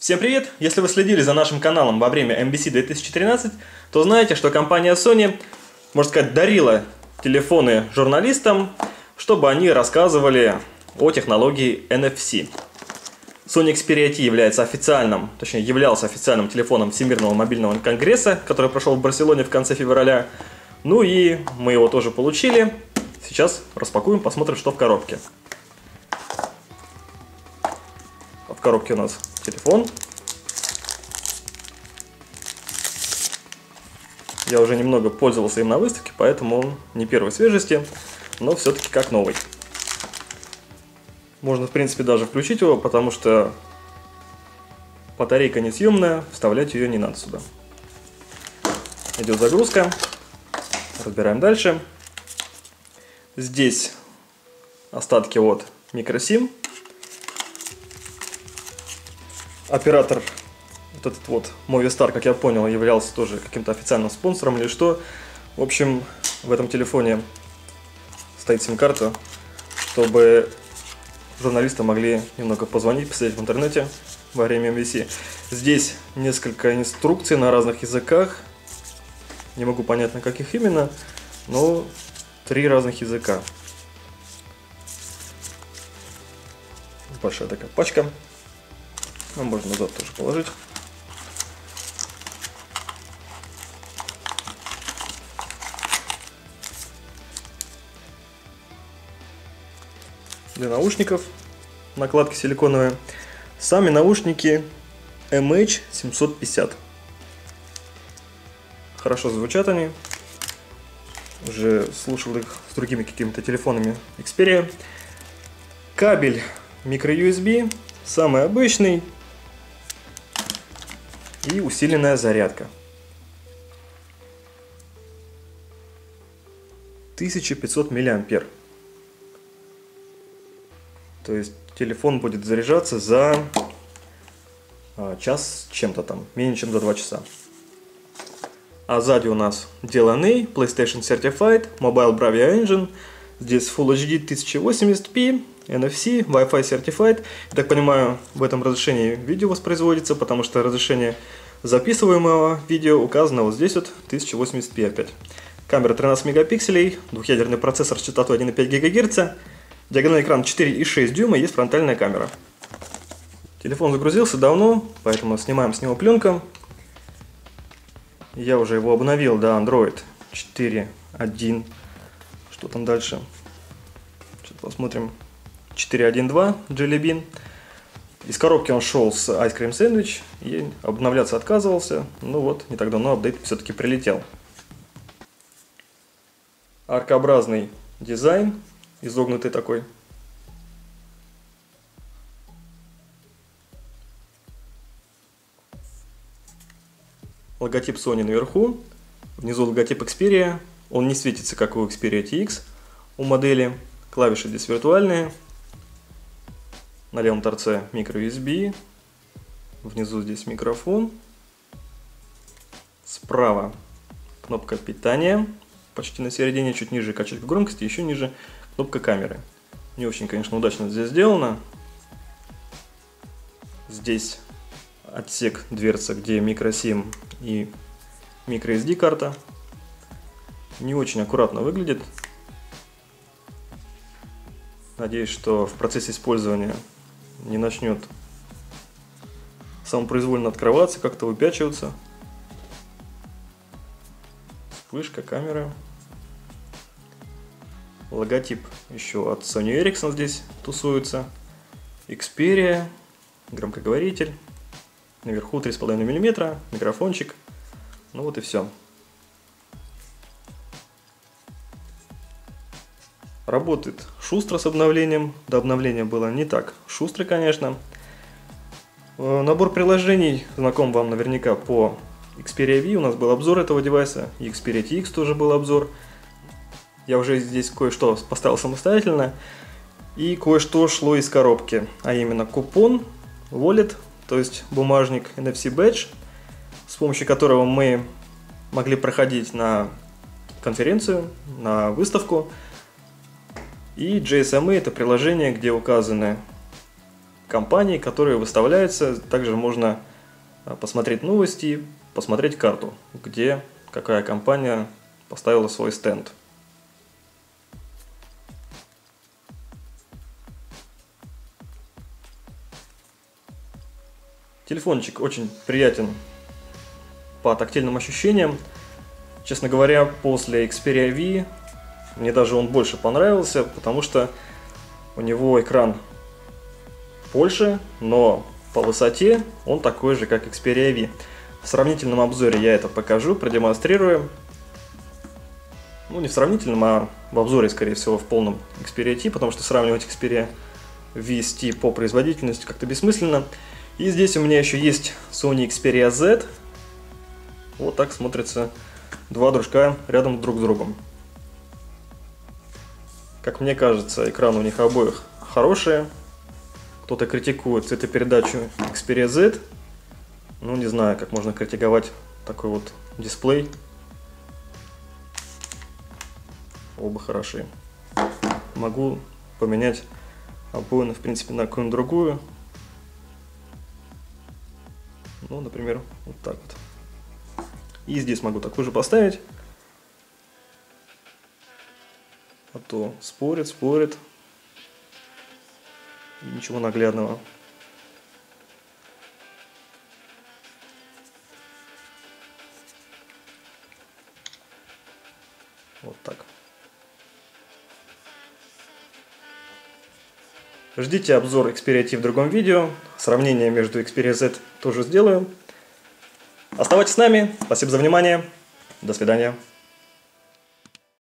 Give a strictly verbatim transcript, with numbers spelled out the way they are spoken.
Всем привет! Если вы следили за нашим каналом во время эм би си две тысячи тринадцать, то знаете, что компания Sony, можно сказать, дарила телефоны журналистам, чтобы они рассказывали о технологии эн эф си. Sony Xperia T является официальным, точнее являлся официальным телефоном Всемирного мобильного конгресса, который прошел в Барселоне в конце февраля. Ну и мы его тоже получили. Сейчас распакуем, посмотрим, что в коробке. В коробке у нас телефон. Я уже немного пользовался им на выставке, поэтому он не первой свежести, но все-таки как новый. Можно, в принципе, даже включить его, потому что батарейка несъемная, вставлять ее не надо сюда. Идет загрузка. Разбираем дальше. Здесь остатки от микросим. Оператор, вот этот вот Movistar, как я понял, являлся тоже каким-то официальным спонсором или что. В общем, в этом телефоне стоит сим-карта, чтобы журналисты могли немного позвонить, посидеть в интернете во время эм ви си. Здесь несколько инструкций на разных языках. Не могу понять, на каких именно, но три разных языка. Большая такая пачка. Ну, можно назад тоже положить. Для наушников накладки силиконовые. Сами наушники эм эйч семьсот пятьдесят. Хорошо звучат они. Уже слушал их с другими какими-то телефонами Xperia. Кабель микро-ю эс би. Самый обычный. И усиленная зарядка. тысяча пятьсот миллиампер. То есть телефон будет заряжаться за а, час чем-то там, менее чем за два часа. А сзади у нас ди эл эн эй, PlayStation Certified, Mobile Bravia Engine. Здесь Full эйч ди тысяча восемьдесят пи, эн эф си, Wi-Fi Certified. Я так понимаю, в этом разрешении видео воспроизводится, потому что разрешение записываемого видео указано вот здесь вот тысяча восемьдесят пи опять. Камера тринадцать мегапикселей, двухъядерный процессор с частотой один и пять гигагерца, диагональный экран четыре и шесть дюйма, есть фронтальная камера. Телефон загрузился давно, поэтому снимаем с него пленку. Я уже его обновил до Android четыре один. Что там дальше? Сейчас посмотрим. четыре один два Jelly Bean. Из коробки он шел с Ice Cream Sandwich и обновляться отказывался. Ну вот, не так давно апдейт все-таки прилетел. Аркообразный дизайн, изогнутый такой. Логотип Sony наверху. Внизу логотип Xperia. Он не светится, как у Xperia ти икс у модели. Клавиши здесь виртуальные. На левом торце микро-ю эс би. Внизу здесь микрофон. Справа кнопка питания. Почти на середине, чуть ниже качелька громкости, еще ниже кнопка камеры. Не очень, конечно, удачно здесь сделано. Здесь отсек, дверца, где микросим и микро эс ди карта. Не очень аккуратно выглядит. Надеюсь, что в процессе использования не начнет самопроизвольно открываться, как-то выпячиваться. Вспышка, камера. Логотип еще от Sony Ericsson здесь тусуется. Xperia, громкоговоритель. Наверху три с половиной миллиметра, микрофончик. Ну вот и все. Работает шустро с обновлением. До обновления было не так шустро, конечно. Набор приложений знаком вам наверняка по Xperia V. У нас был обзор этого девайса. И Xperia ти икс тоже был обзор. Я уже здесь кое-что поставил самостоятельно. И кое-что шло из коробки. А именно купон, wallet, то есть бумажник эн эф си Badge, с помощью которого мы могли проходить на конференцию, на выставку. И джей эс эм эй — это приложение, где указаны компаний, которые выставляются. Также можно посмотреть новости, посмотреть карту, где какая компания поставила свой стенд. Телефончик очень приятен по тактильным ощущениям. Честно говоря, после Xperia V мне даже он больше понравился, потому что у него экран больше, но по высоте он такой же, как Xperia V. В сравнительном обзоре я это покажу, продемонстрирую. Ну, не в сравнительном, а в обзоре, скорее всего, в полном Xperia T, потому что сравнивать Xperia V с T по производительности как-то бессмысленно. И здесь у меня еще есть Sony Xperia Z. Вот так смотрятся два дружка рядом друг с другом. Как мне кажется, экран у них обоих хороший. Кто-то критикует цветопередачу Xperia Z. Ну, не знаю, как можно критиковать такой вот дисплей. Оба хороши. Могу поменять обои, в принципе, на какую-нибудь другую. Ну, например, вот так вот. И здесь могу такую же поставить. А то спорит, спорит. И ничего наглядного. Вот так. Ждите обзор Xperia T в другом видео. Сравнение между Xperia Z тоже сделаю. Оставайтесь с нами. Спасибо за внимание. До свидания.